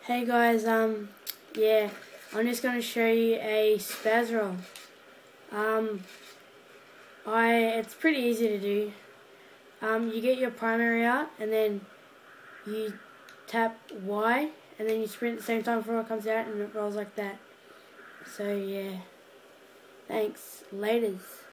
Hey guys, yeah, I'm just going to show you a spaz roll. It's pretty easy to do. You get your primary out and then you tap Y and then you sprint at the same time before it comes out and it rolls like that. So yeah, thanks, laters.